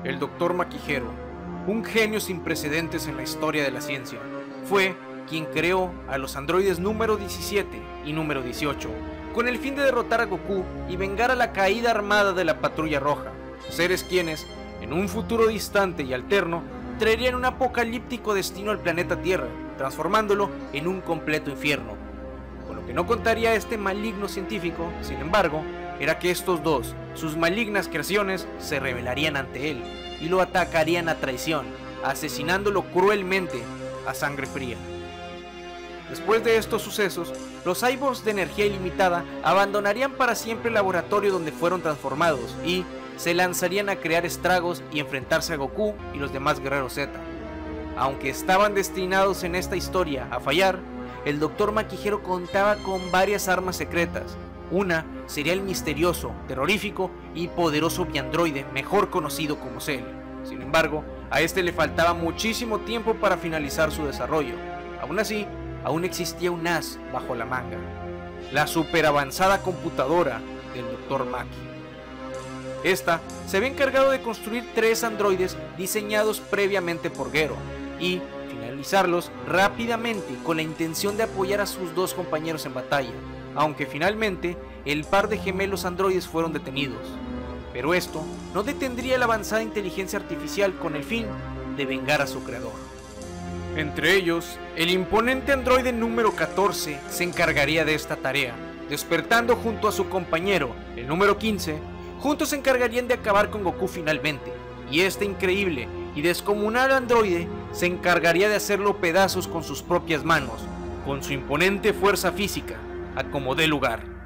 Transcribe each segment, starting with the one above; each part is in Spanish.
El Dr. Makihiro, un genio sin precedentes en la historia de la ciencia, fue quien creó a los androides número 17 y número 18, con el fin de derrotar a Goku y vengar a la caída armada de la Patrulla Roja, seres quienes, en un futuro distante y alterno, traerían un apocalíptico destino al planeta Tierra, transformándolo en un completo infierno. Con lo que no contaría este maligno científico, sin embargo, era que estos dos, sus malignas creaciones, se rebelarían ante él y lo atacarían a traición, asesinándolo cruelmente a sangre fría. Después de estos sucesos, los cyborgs de energía ilimitada abandonarían para siempre el laboratorio donde fueron transformados y se lanzarían a crear estragos y enfrentarse a Goku y los demás guerreros Z. Aunque estaban destinados en esta historia a fallar, el Dr. Makihiro contaba con varias armas secretas. Una sería el misterioso, terrorífico y poderoso biandroide mejor conocido como Cell. Sin embargo, a este le faltaba muchísimo tiempo para finalizar su desarrollo. Aún así, aún existía un as bajo la manga: la super avanzada computadora del Dr. Maki. Esta se había encargado de construir 3 androides diseñados previamente por Gero y finalizarlos rápidamente con la intención de apoyar a sus 2 compañeros en batalla, aunque finalmente el par de gemelos androides fueron detenidos. Pero esto no detendría la avanzada inteligencia artificial con el fin de vengar a su creador. Entre ellos, el imponente androide número 14 se encargaría de esta tarea, despertando junto a su compañero, el número 15, juntos se encargarían de acabar con Goku finalmente, y este increíble y descomunal androide se encargaría de hacerlo pedazos con sus propias manos, con su imponente fuerza física, a como dé lugar.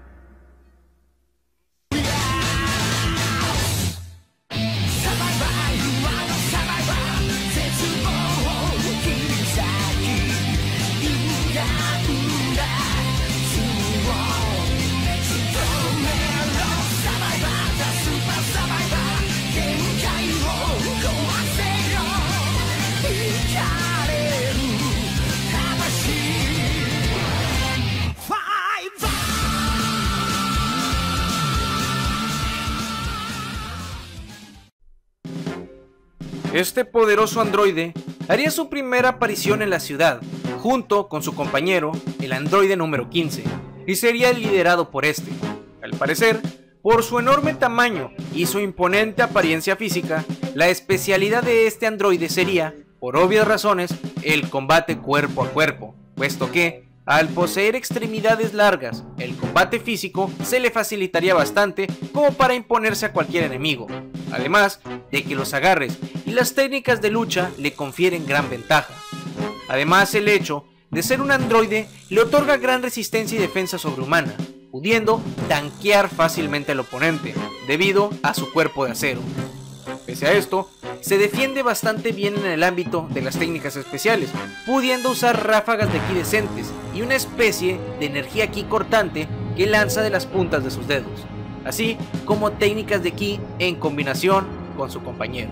Este poderoso androide haría su primera aparición en la ciudad, junto con su compañero, el androide número 15, y sería liderado por este. Al parecer, por su enorme tamaño y su imponente apariencia física, la especialidad de este androide sería, por obvias razones, el combate cuerpo a cuerpo, puesto que, al poseer extremidades largas, el combate físico se le facilitaría bastante como para imponerse a cualquier enemigo, además de que los agarres y las técnicas de lucha le confieren gran ventaja. Además, el hecho de ser un androide le otorga gran resistencia y defensa sobrehumana, pudiendo tanquear fácilmente al oponente, debido a su cuerpo de acero. Pese a esto, se defiende bastante bien en el ámbito de las técnicas especiales, pudiendo usar ráfagas de ki decentes y una especie de energía ki cortante que lanza de las puntas de sus dedos, así como técnicas de ki en combinación con su compañero.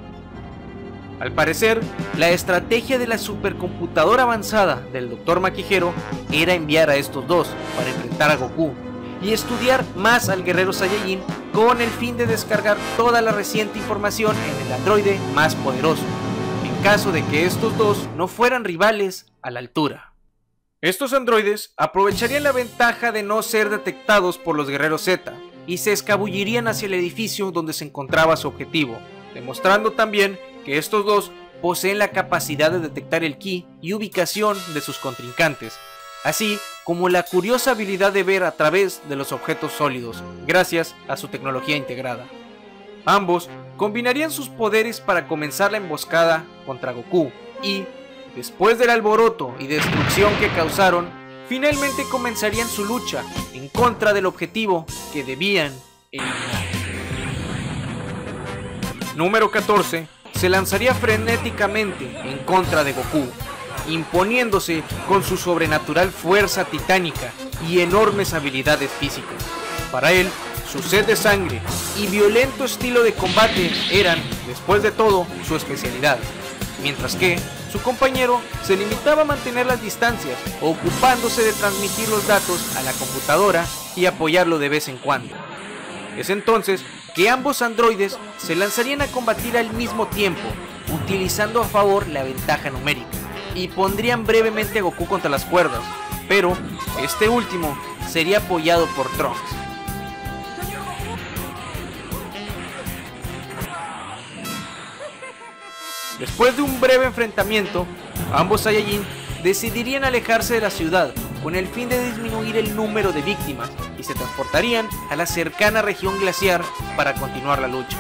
Al parecer, la estrategia de la supercomputadora avanzada del Dr. Makihiro era enviar a estos dos para enfrentar a Goku y estudiar más al guerrero Saiyajin con el fin de descargar toda la reciente información en el androide más poderoso, en caso de que estos dos no fueran rivales a la altura. Estos androides aprovecharían la ventaja de no ser detectados por los guerreros Z y se escabullirían hacia el edificio donde se encontraba su objetivo, demostrando también que estos dos poseen la capacidad de detectar el ki y ubicación de sus contrincantes, así como la curiosa habilidad de ver a través de los objetos sólidos, gracias a su tecnología integrada. Ambos combinarían sus poderes para comenzar la emboscada contra Goku y, después del alboroto y destrucción que causaron, finalmente comenzarían su lucha en contra del objetivo que debían eliminar. Número 14 se lanzaría frenéticamente en contra de Goku, imponiéndose con su sobrenatural fuerza titánica y enormes habilidades físicas. Para él, su sed de sangre y violento estilo de combate eran, después de todo, su especialidad, mientras que su compañero se limitaba a mantener las distancias, ocupándose de transmitir los datos a la computadora y apoyarlo de vez en cuando. Es entonces que ambos androides se lanzarían a combatir al mismo tiempo, utilizando a favor la ventaja numérica, y pondrían brevemente a Goku contra las cuerdas, pero este último sería apoyado por Trunks. Después de un breve enfrentamiento, ambos Saiyajin decidirían alejarse de la ciudad con el fin de disminuir el número de víctimas y se transportarían a la cercana región glaciar para continuar la lucha.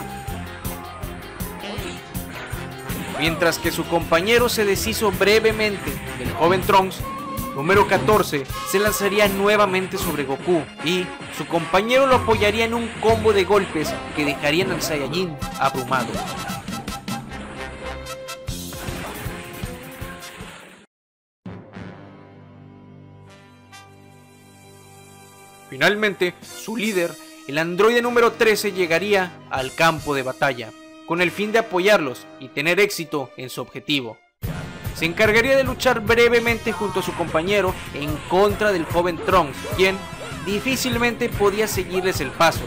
Mientras que su compañero se deshizo brevemente del joven Trunks, número 14 se lanzaría nuevamente sobre Goku y su compañero lo apoyaría en un combo de golpes que dejarían al Saiyajin abrumado. Finalmente, su líder, el androide número 13, llegaría al campo de batalla, con el fin de apoyarlos y tener éxito en su objetivo. Se encargaría de luchar brevemente junto a su compañero en contra del joven Trunks, quien difícilmente podía seguirles el paso.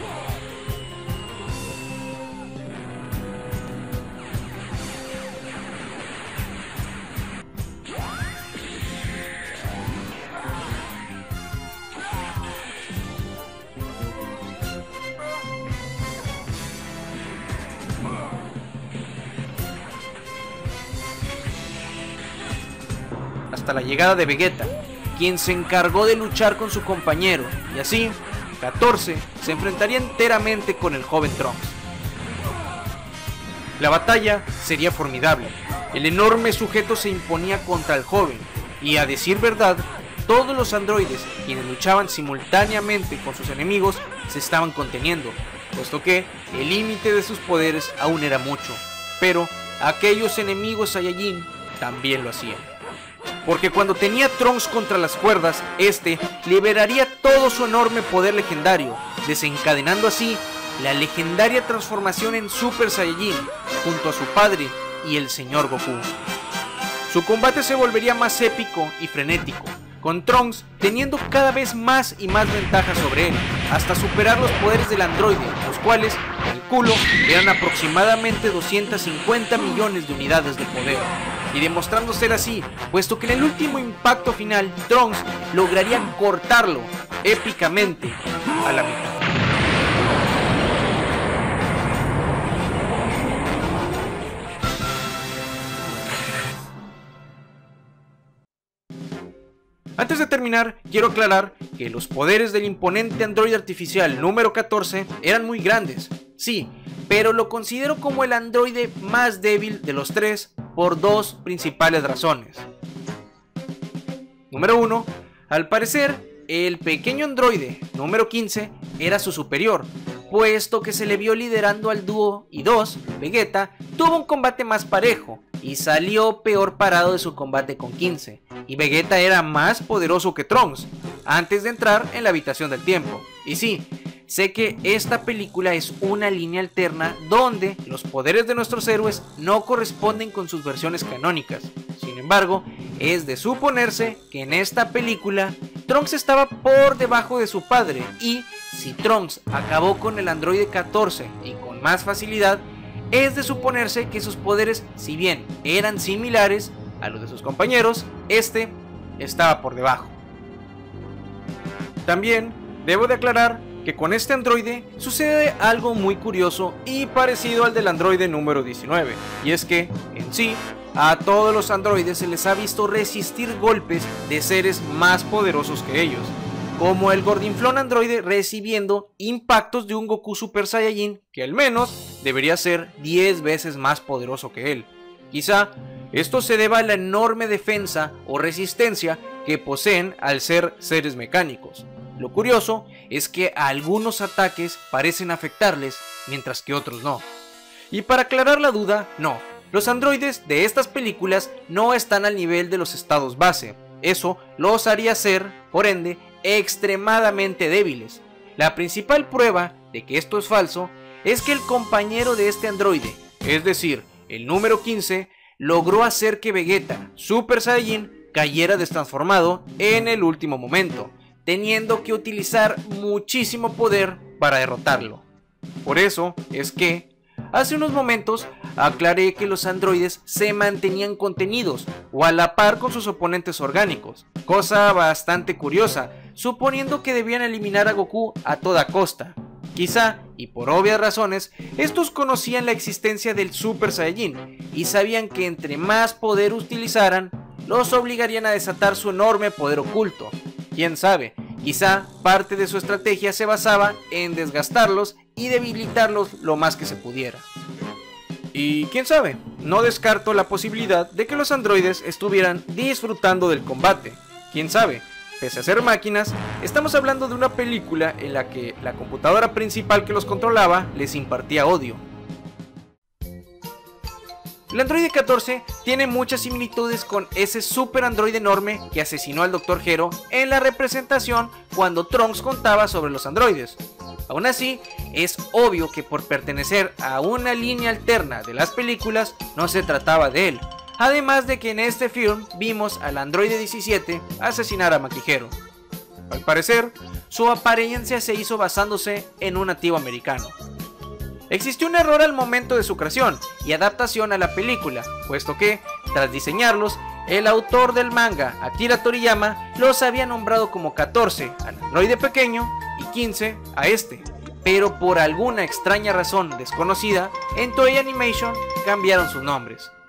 Hasta la llegada de Vegeta, quien se encargó de luchar con su compañero, y así, 14 se enfrentaría enteramente con el joven Trunks. La batalla sería formidable, el enorme sujeto se imponía contra el joven, y a decir verdad, todos los androides, quienes luchaban simultáneamente con sus enemigos, se estaban conteniendo, puesto que el límite de sus poderes aún era mucho, pero aquellos enemigos Saiyajin también lo hacían. Porque cuando tenía Trunks contra las cuerdas, este liberaría todo su enorme poder legendario, desencadenando así la legendaria transformación en Super Saiyajin, junto a su padre y el señor Goku. Su combate se volvería más épico y frenético, con Trunks teniendo cada vez más y más ventaja sobre él, hasta superar los poderes del androide, los cuales, calculo, eran aproximadamente 250 millones de unidades de poder. Y demostrando ser así, puesto que en el último impacto final, Trunks lograría cortarlo épicamente a la mitad. Antes de terminar, quiero aclarar que los poderes del imponente androide artificial número 14 eran muy grandes, sí, pero lo considero como el androide más débil de los tres por dos principales razones. Número 1, al parecer, el pequeño androide número 15 era su superior, puesto que se le vio liderando al dúo, y 2, Vegeta tuvo un combate más parejo y salió peor parado de su combate con 15, y Vegeta era más poderoso que Trunks antes de entrar en la habitación del tiempo. Y sí, sé que esta película es una línea alterna donde los poderes de nuestros héroes no corresponden con sus versiones canónicas. Sin embargo, es de suponerse que en esta película Trunks estaba por debajo de su padre, y si Trunks acabó con el androide 14 y con más facilidad, es de suponerse que sus poderes, si bien eran similares a los de sus compañeros, este estaba por debajo. También debo de aclarar que con este androide sucede algo muy curioso y parecido al del androide número 19, y es que, en sí, a todos los androides se les ha visto resistir golpes de seres más poderosos que ellos, como el gordinflón androide recibiendo impactos de un Goku Super Saiyajin que al menos debería ser 10 veces más poderoso que él. Quizá esto se deba a la enorme defensa o resistencia que poseen al ser seres mecánicos. Lo curioso es que a algunos ataques parecen afectarles, mientras que otros no. Y para aclarar la duda, no, los androides de estas películas no están al nivel de los estados base. Eso los haría ser, por ende, extremadamente débiles. La principal prueba de que esto es falso es que el compañero de este androide, es decir, el número 15, logró hacer que Vegeta, Super Saiyajin, cayera destransformado en el último momento, teniendo que utilizar muchísimo poder para derrotarlo. Por eso es que, hace unos momentos, aclaré que los androides se mantenían contenidos o a la par con sus oponentes orgánicos, cosa bastante curiosa, suponiendo que debían eliminar a Goku a toda costa. Quizá, y por obvias razones, estos conocían la existencia del Super Saiyajin y sabían que entre más poder utilizaran, los obligarían a desatar su enorme poder oculto. Quién sabe, quizá parte de su estrategia se basaba en desgastarlos y debilitarlos lo más que se pudiera. Y quién sabe, no descarto la posibilidad de que los androides estuvieran disfrutando del combate. Quién sabe, pese a ser máquinas, estamos hablando de una película en la que la computadora principal que los controlaba les impartía odio. El androide 14 tiene muchas similitudes con ese super androide enorme que asesinó al Dr. Gero en la representación cuando Trunks contaba sobre los androides. Aún así, es obvio que por pertenecer a una línea alterna de las películas no se trataba de él, además de que en este film vimos al androide 17 asesinar a Makihiro. Al parecer, su apariencia se hizo basándose en un nativo americano. Existió un error al momento de su creación y adaptación a la película, puesto que, tras diseñarlos, el autor del manga, Akira Toriyama, los había nombrado como 14 al androide pequeño y 15 a este, pero por alguna extraña razón desconocida, en Toei Animation cambiaron sus nombres.